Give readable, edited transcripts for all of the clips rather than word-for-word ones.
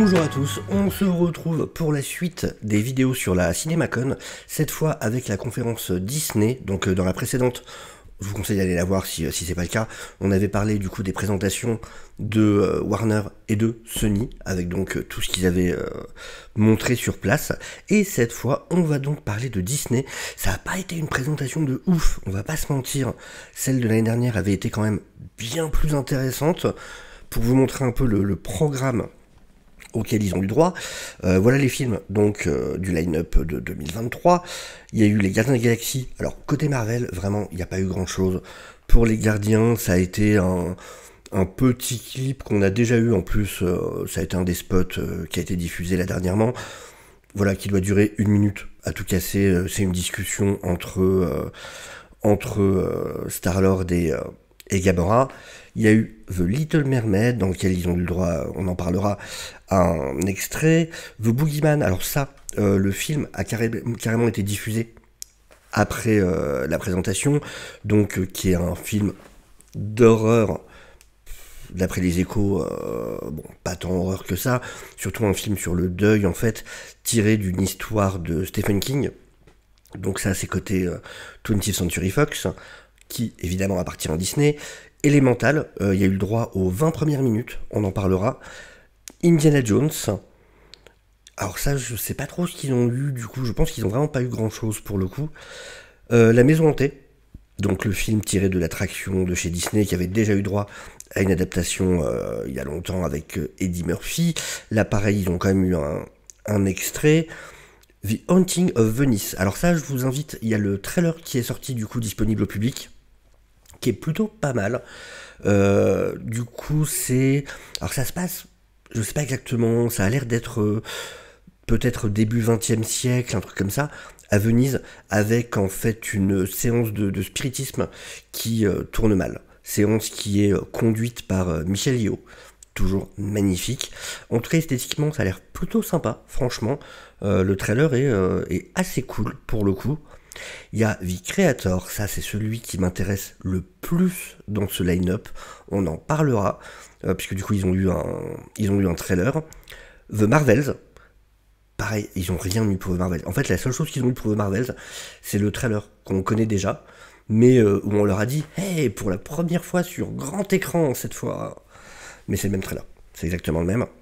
Bonjour à tous, on se retrouve pour la suite des vidéos sur la CinemaCon, cette fois avec la conférence Disney. Donc dans la précédente, je vous conseille d'aller la voir si c'est pas le cas. On avait parlé du coup des présentations de Warner et de Sony, avec donc tout ce qu'ils avaient montré sur place. Et cette fois, on va donc parler de Disney. Ça n'a pas été une présentation de ouf, on va pas se mentir. Celle de l'année dernière avait été quand même bien plus intéressante. Pour vous montrer un peu le programme auxquels ils ont eu droit. Voilà les films donc du line-up de 2023. Il y a eu les Gardiens de la Galaxie. Alors côté Marvel, vraiment, il n'y a pas eu grand-chose. Pour les Gardiens, ça a été un petit clip qu'on a déjà eu en plus. Ça a été un des spots qui a été diffusé là dernièrement. Voilà, qui doit durer 1 minute à tout casser. C'est une discussion entre Star-Lord et Gamora. Il y a eu The Little Mermaid, dans lequel ils ont eu le droit, on en parlera, à un extrait. The Boogeyman, alors ça, le film a carrément été diffusé après la présentation, donc qui est un film d'horreur, d'après les échos, bon, pas tant horreur que ça, surtout un film sur le deuil, en fait, tiré d'une histoire de Stephen King. Donc ça, c'est côté 20th Century Fox, qui évidemment appartient à Disney. Elemental, il y a eu le droit aux 20 premières minutes, on en parlera. Indiana Jones, alors ça je sais pas trop ce qu'ils ont eu, du coup je pense qu'ils ont vraiment pas eu grand chose pour le coup. La Maison Hantée, donc le film tiré de l'attraction de chez Disney qui avait déjà eu droit à une adaptation il y a longtemps avec Eddie Murphy. Là pareil, ils ont quand même eu un extrait. The Haunting of Venice, alors ça je vous invite, il y a le trailer qui est sorti du coup disponible au public, qui est plutôt pas mal. Du coup c'est... Alors ça se passe, je sais pas exactement, ça a l'air d'être peut-être début 20e siècle, un truc comme ça, à Venise, avec en fait une séance de spiritisme qui tourne mal. Séance qui est conduite par Michel Yeoh, toujours magnifique. En tout cas esthétiquement ça a l'air plutôt sympa, franchement. Le trailer est assez cool pour le coup. Il y a The Creator, ça c'est celui qui m'intéresse le plus dans ce line-up, on en parlera, puisque du coup ils ont eu un trailer. The Marvels, pareil, ils ont rien eu pour The Marvels. En fait la seule chose qu'ils ont eu pour The Marvels, c'est le trailer qu'on connaît déjà, mais où on leur a dit « Hey, pour la première fois sur grand écran cette fois !» Mais c'est le même trailer, c'est exactement le même.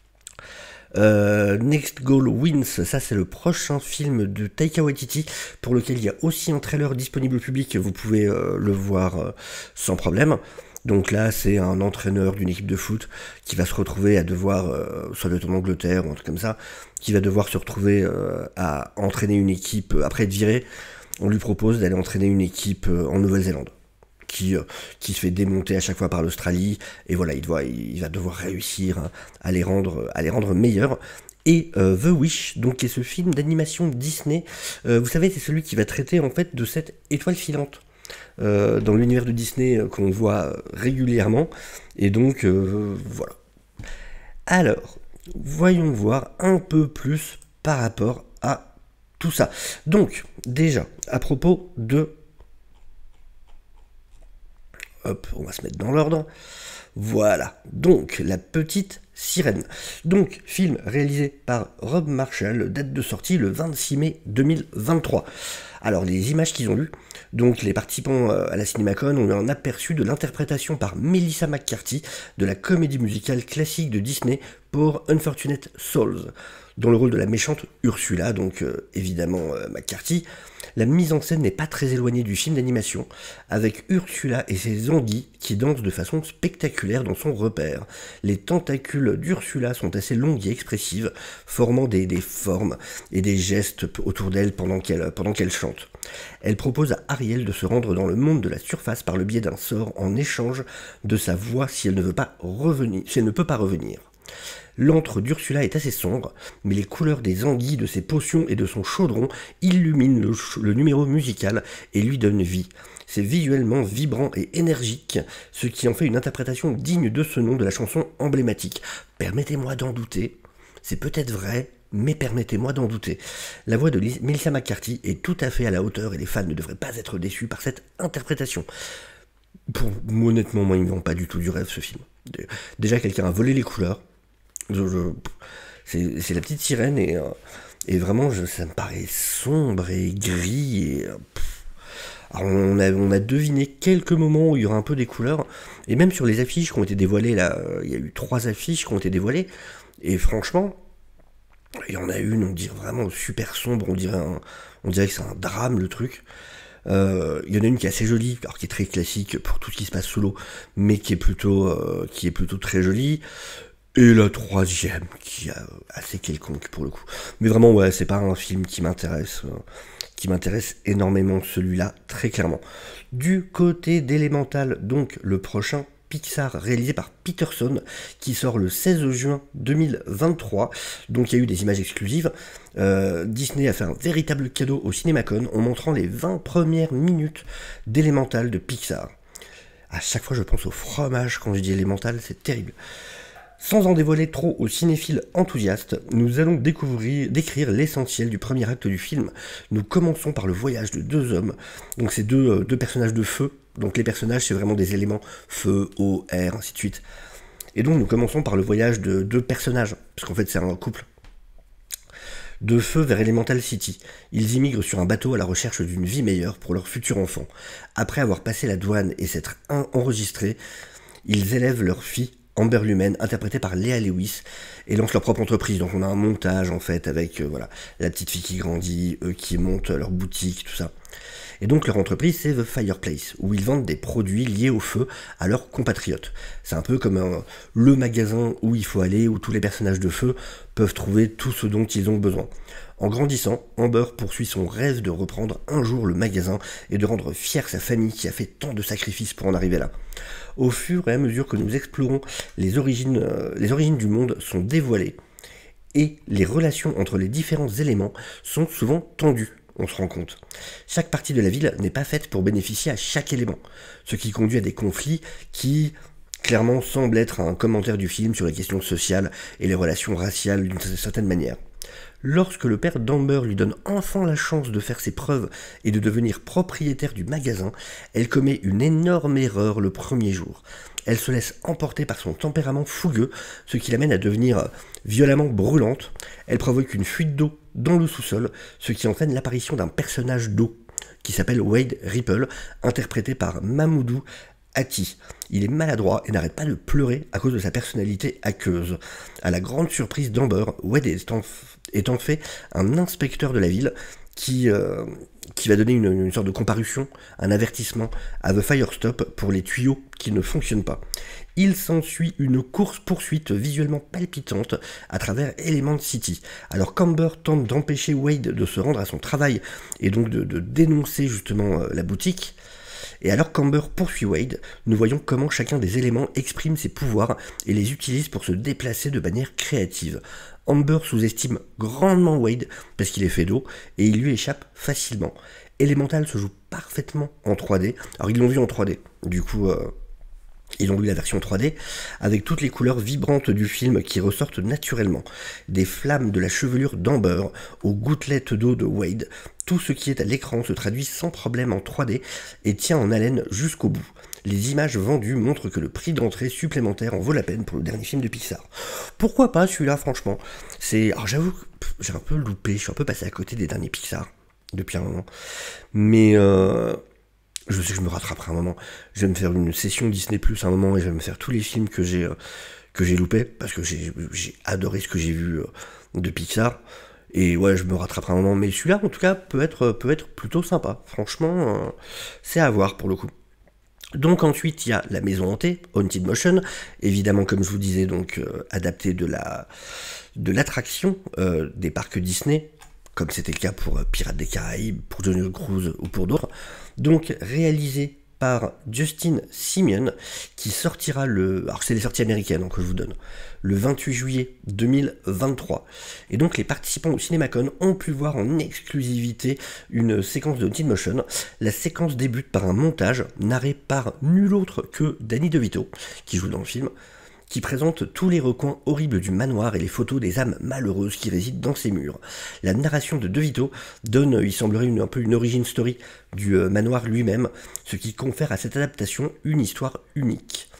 Next Goal Wins, ça c'est le prochain film de Taika Waititi, pour lequel il y a aussi un trailer disponible au public, vous pouvez le voir sans problème. Donc là c'est un entraîneur d'une équipe de foot qui va se retrouver à devoir, soit de en Angleterre ou un truc comme ça, qui va devoir se retrouver à entraîner une équipe, après être viré, on lui propose d'aller entraîner une équipe en Nouvelle-Zélande. Qui se fait démonter à chaque fois par l'Australie, et voilà, il va devoir réussir à les rendre meilleurs. Et The Wish, donc qui est ce film d'animation Disney, vous savez, c'est celui qui va traiter en fait de cette étoile filante dans l'univers de Disney qu'on voit régulièrement, et donc voilà. Alors, voyons voir un peu plus par rapport à tout ça. Donc, déjà, à propos de... Hop, on va se mettre dans l'ordre. Voilà, donc la petite sirène. Donc, film réalisé par Rob Marshall, date de sortie le 26 mai 2023. Alors, les images qu'ils ont eues, donc les participants à la CinemaCon ont eu un aperçu de l'interprétation par Melissa McCarthy de la comédie musicale classique de Disney pour Unfortunate Souls, dans le rôle de la méchante Ursula, donc évidemment McCarthy. La mise en scène n'est pas très éloignée du film d'animation, avec Ursula et ses anguilles qui dansent de façon spectaculaire dans son repère. Les tentacules d'Ursula sont assez longues et expressives, formant des formes et des gestes autour d'elle pendant qu'elle chante. Elle propose à Ariel de se rendre dans le monde de la surface par le biais d'un sort en échange de sa voix si elle ne peut pas revenir. L'antre d'Ursula est assez sombre, mais les couleurs des anguilles, de ses potions et de son chaudron illuminent le numéro musical et lui donnent vie. C'est visuellement vibrant et énergique, ce qui en fait une interprétation digne de ce nom de la chanson emblématique. Permettez-moi d'en douter, c'est peut-être vrai, mais permettez-moi d'en douter. La voix de Melissa McCarthy est tout à fait à la hauteur et les fans ne devraient pas être déçus par cette interprétation. Honnêtement, moi, ils ne me vendent pas du tout du rêve, ce film. Déjà, quelqu'un a volé les couleurs. C'est la petite sirène et vraiment ça me paraît sombre et gris et alors on a deviné quelques moments où il y aura un peu des couleurs et même sur les affiches qui ont été dévoilées là, il y a eu 3 affiches qui ont été dévoilées et franchement il y en a une on dirait vraiment super sombre, on dirait que c'est un drame le truc. Il y en a une qui est assez jolie, alors qui est très classique pour tout ce qui se passe sous l'eau, mais qui est plutôt très jolie. Et la troisième, qui est assez quelconque pour le coup. Mais vraiment, ouais, c'est pas un film qui m'intéresse énormément celui-là, très clairement. Du côté d'Elemental, donc le prochain Pixar réalisé par Peterson, qui sort le 16 juin 2023. Donc il y a eu des images exclusives. Disney a fait un véritable cadeau au CinemaCon en montrant les 20 premières minutes d'Elemental de Pixar. À chaque fois je pense au fromage quand je dis Elemental, c'est terrible. Sans en dévoiler trop aux cinéphiles enthousiastes, nous allons décrire l'essentiel du premier acte du film. Nous commençons par le voyage de 2 hommes, donc c'est deux personnages de feu, donc les personnages c'est vraiment des éléments feu, eau, air, ainsi de suite. Et donc nous commençons par le voyage de 2 personnages, parce qu'en fait c'est un couple. De feu vers Elemental City. Ils immigrent sur un bateau à la recherche d'une vie meilleure pour leur futur enfant. Après avoir passé la douane et s'être enregistrés, ils élèvent leur fille Amber Lumen, interprétée par Léa Lewis, et lancent leur propre entreprise. Donc on a un montage en fait avec voilà la petite fille qui grandit, eux qui montent leur boutique, tout ça. Et donc leur entreprise c'est The Fireplace, où ils vendent des produits liés au feu à leurs compatriotes. C'est un peu comme le magasin où il faut aller, où tous les personnages de feu peuvent trouver tout ce dont ils ont besoin. En grandissant, Amber poursuit son rêve de reprendre un jour le magasin et de rendre fière sa famille qui a fait tant de sacrifices pour en arriver là. Au fur et à mesure que nous explorons, les origines du monde sont dévoilées et les relations entre les différents éléments sont souvent tendues, on se rend compte. Chaque partie de la ville n'est pas faite pour bénéficier à chaque élément, ce qui conduit à des conflits qui clairement semblent être un commentaire du film sur les questions sociales et les relations raciales d'une certaine manière. Lorsque le père d'Amber lui donne enfin la chance de faire ses preuves et de devenir propriétaire du magasin, elle commet une énorme erreur le premier jour. Elle se laisse emporter par son tempérament fougueux, ce qui l'amène à devenir violemment brûlante. Elle provoque une fuite d'eau dans le sous-sol, ce qui entraîne l'apparition d'un personnage d'eau qui s'appelle Wade Ripple, interprété par Mamoudou Hati. Il est maladroit et n'arrête pas de pleurer à cause de sa personnalité aqueuse. À la grande surprise d'Amber, Wade est en fait un inspecteur de la ville qui va donner une sorte de comparution, un avertissement à The Firestop pour les tuyaux qui ne fonctionnent pas. Il s'ensuit une course-poursuite visuellement palpitante à travers Element City. Alors qu'Amber tente d'empêcher Wade de se rendre à son travail et donc de dénoncer justement la boutique, et alors qu'Amber poursuit Wade, nous voyons comment chacun des éléments exprime ses pouvoirs et les utilise pour se déplacer de manière créative. Amber sous-estime grandement Wade parce qu'il est fait d'eau et il lui échappe facilement. Elemental se joue parfaitement en 3D. Alors ils l'ont vu en 3D, du coup ils ont vu la version 3D avec toutes les couleurs vibrantes du film qui ressortent naturellement. Des flammes de la chevelure d'Amber aux gouttelettes d'eau de Wade. Tout ce qui est à l'écran se traduit sans problème en 3D et tient en haleine jusqu'au bout. Les images vendues montrent que le prix d'entrée supplémentaire en vaut la peine pour le dernier film de Pixar. Pourquoi pas celui-là, franchement. Alors j'avoue que j'ai un peu loupé, je suis un peu passé à côté des derniers Pixar depuis un moment. Mais je sais que je me rattraperai un moment. Je vais me faire une session Disney Plus un moment et je vais me faire tous les films que j'ai loupés parce que j'ai adoré ce que j'ai vu de Pixar. Et ouais, je me rattraperai un moment. Mais celui-là, en tout cas, peut être plutôt sympa. Franchement, c'est à voir pour le coup. Donc ensuite il y a La Maison Hantée, Haunted Motion, évidemment comme je vous disais donc adapté de l'attraction des parcs Disney, comme c'était le cas pour Pirates des Caraïbes, pour Jungle Cruise ou pour d'autres. Donc réalisé par Justin Simien, qui sortira alors c'est les sorties américaines hein, que je vous donne, le 28 juillet 2023. Et donc les participants au CinemaCon ont pu voir en exclusivité une séquence de Haunted Motion. La séquence débute par un montage narré par nul autre que Danny DeVito, qui joue dans le film, qui présente tous les recoins horribles du manoir et les photos des âmes malheureuses qui résident dans ses murs. La narration de DeVito donne, il semblerait, un peu une origin story du manoir lui-même, ce qui confère à cette adaptation une histoire unique.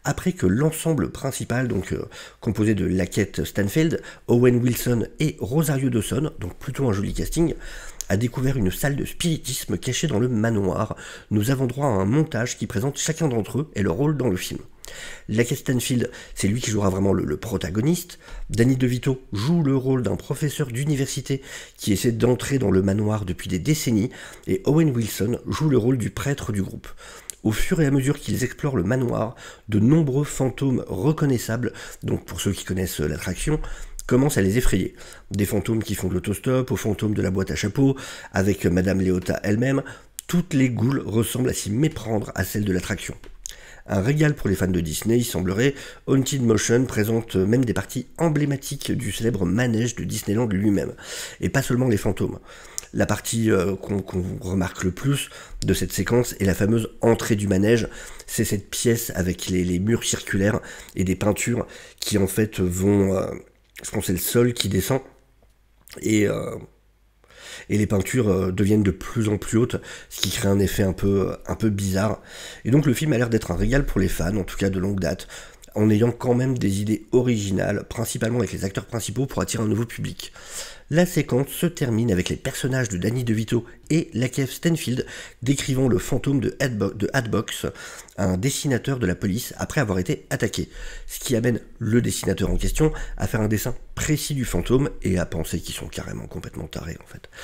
après que l'ensemble principal, donc composé de Laquette Stanfield, Owen Wilson et Rosario Dawson, donc plutôt un joli casting, a découvert une salle de spiritisme cachée dans le manoir. Nous avons droit à un montage qui présente chacun d'entre eux et leur rôle dans le film. Laquette Stanfield, c'est lui qui jouera vraiment le protagoniste. Danny DeVito joue le rôle d'un professeur d'université qui essaie d'entrer dans le manoir depuis des décennies, et Owen Wilson joue le rôle du prêtre du groupe. Au fur et à mesure qu'ils explorent le manoir, de nombreux fantômes reconnaissables, donc pour ceux qui connaissent l'attraction, commencent à les effrayer. Des fantômes qui font de l'autostop, aux fantômes de la boîte à chapeau, avec Madame Léota elle-même, toutes les goules ressemblent à s'y méprendre à celles de l'attraction. Un régal pour les fans de Disney, il semblerait. Haunted Motion présente même des parties emblématiques du célèbre manège de Disneyland lui-même, et pas seulement les fantômes. La partie qu'on remarque le plus de cette séquence est la fameuse entrée du manège. C'est cette pièce avec les murs circulaires et des peintures qui en fait vont... je pense que c'est le sol qui descend et les peintures deviennent de plus en plus hautes, ce qui crée un effet un peu bizarre. Et donc le film a l'air d'être un régal pour les fans, en tout cas de longue date, en ayant quand même des idées originales, principalement avec les acteurs principaux pour attirer un nouveau public. La séquence se termine avec les personnages de Danny DeVito et Lakeith Stanfield décrivant le fantôme de Hatbox, un dessinateur de la police, après avoir été attaqué. Ce qui amène le dessinateur en question à faire un dessin précis du fantôme et à penser qu'ils sont carrément complètement tarés en fait.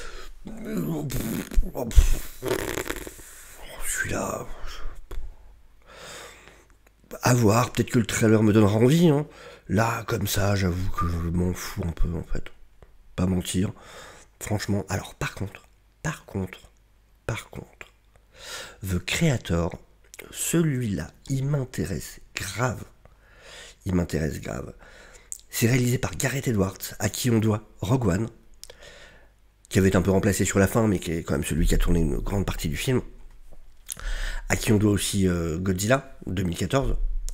Celui-là... à voir, peut-être que le trailer me donnera envie, hein. Là, comme ça, j'avoue que je m'en fous un peu, en fait. Pas mentir. Franchement, alors, par contre, The Creator, celui-là, il m'intéresse grave. C'est réalisé par Gareth Edwards, à qui on doit Rogue One, qui avait été un peu remplacé sur la fin, mais qui est quand même celui qui a tourné une grande partie du film. À qui on doit aussi Godzilla, 2014.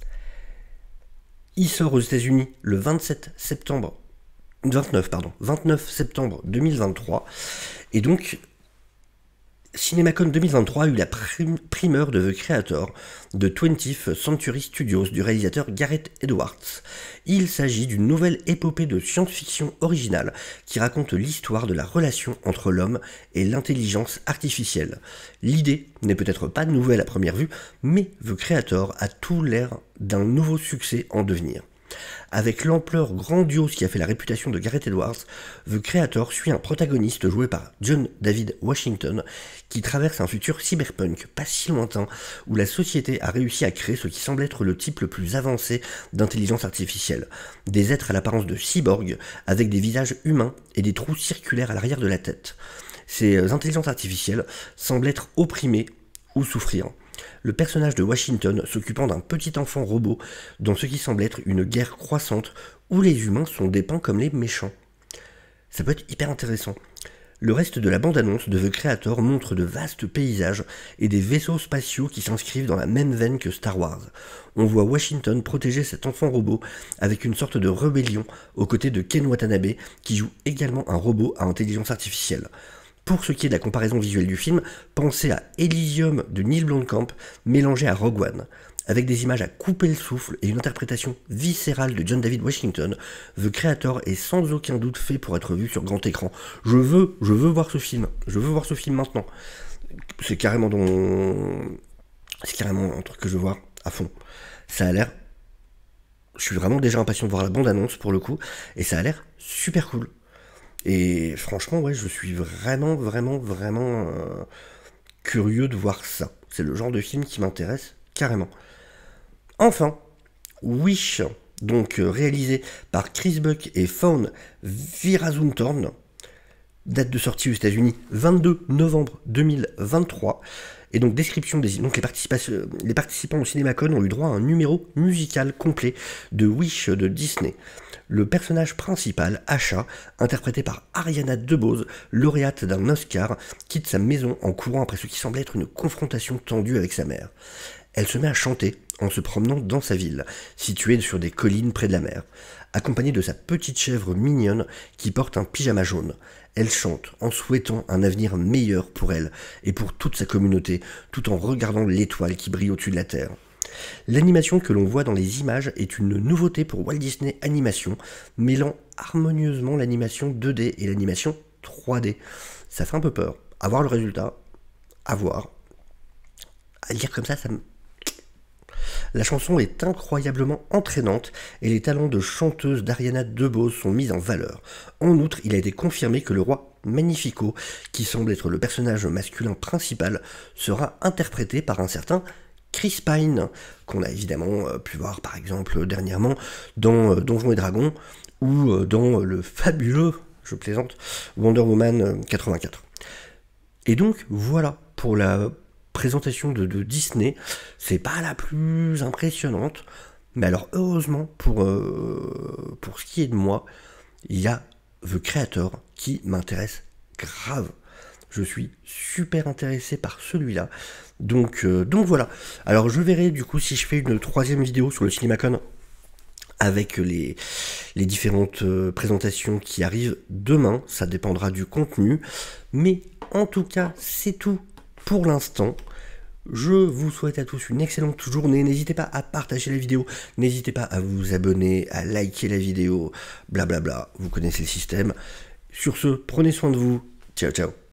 Il sort aux États-Unis le 29 septembre 2023. Et donc, CinemaCon 2023 a eu la primeur de The Creator de 20th Century Studios du réalisateur Gareth Edwards. Il s'agit d'une nouvelle épopée de science-fiction originale qui raconte l'histoire de la relation entre l'homme et l'intelligence artificielle. L'idée n'est peut-être pas nouvelle à première vue, mais The Creator a tout l'air d'un nouveau succès en devenir. Avec l'ampleur grandiose qui a fait la réputation de Gareth Edwards, The Creator suit un protagoniste joué par John David Washington qui traverse un futur cyberpunk pas si lointain où la société a réussi à créer ce qui semble être le type le plus avancé d'intelligence artificielle. Des êtres à l'apparence de cyborgs avec des visages humains et des trous circulaires à l'arrière de la tête. Ces intelligences artificielles semblent être opprimées ou souffrir. Le personnage de Washington s'occupant d'un petit enfant robot dans ce qui semble être une guerre croissante où les humains sont dépeints comme les méchants. Ça peut être hyper intéressant. Le reste de la bande-annonce de The Creator montre de vastes paysages et des vaisseaux spatiaux qui s'inscrivent dans la même veine que Star Wars. On voit Washington protéger cet enfant robot avec une sorte de rébellion aux côtés de Ken Watanabe qui joue également un robot à intelligence artificielle. Pour ce qui est de la comparaison visuelle du film, pensez à Elysium de Neil Blomkamp mélangé à Rogue One. Avec des images à couper le souffle et une interprétation viscérale de John David Washington, The Creator est sans aucun doute fait pour être vu sur grand écran. Je veux voir ce film. Je veux voir ce film maintenant. C'est carrément un truc que je veux voir à fond. Ça a l'air... Je suis vraiment déjà impatient de voir la bande-annonce pour le coup, et ça a l'air super cool. Et franchement, ouais, je suis vraiment curieux de voir ça. C'est le genre de film qui m'intéresse carrément. Enfin, Wish, donc réalisé par Chris Buck et Fawn Veerasunthorn, date de sortie aux États-Unis 22 novembre 2023. Et donc description des donc les participants au CinemaCon ont eu droit à un numéro musical complet de Wish de Disney. Le personnage principal, Asha, interprété par Ariana DeBose, lauréate d'un Oscar, quitte sa maison en courant après ce qui semble être une confrontation tendue avec sa mère. Elle se met à chanter en se promenant dans sa ville, située sur des collines près de la mer, accompagnée de sa petite chèvre mignonne qui porte un pyjama jaune. Elle chante en souhaitant un avenir meilleur pour elle et pour toute sa communauté, tout en regardant l'étoile qui brille au-dessus de la terre. L'animation que l'on voit dans les images est une nouveauté pour Walt Disney Animation, mêlant harmonieusement l'animation 2D et l'animation 3D. Ça fait un peu peur. À voir le résultat, à voir. À lire comme ça me... La chanson est incroyablement entraînante et les talents de chanteuse d'Ariana DeBose sont mis en valeur. En outre, il a été confirmé que le roi Magnifico, qui semble être le personnage masculin principal, sera interprété par un certain Chris Pine, qu'on a évidemment pu voir par exemple dernièrement dans Donjons et Dragons ou dans le fabuleux, je plaisante, Wonder Woman 84. Et donc voilà pour la présentation de Disney. C'est pas la plus impressionnante, mais alors heureusement pour ce qui est de moi, il y a The Creator qui m'intéresse grave. Je suis super intéressé par celui-là. Donc voilà. Alors je verrai du coup si je fais une troisième vidéo sur le CinemaCon avec les différentes présentations qui arrivent demain. Ça dépendra du contenu. Mais en tout cas, c'est tout pour l'instant. Je vous souhaite à tous une excellente journée. N'hésitez pas à partager la vidéo. N'hésitez pas à vous abonner, à liker la vidéo. Blablabla. Vous connaissez le système. Sur ce, prenez soin de vous. Ciao, ciao.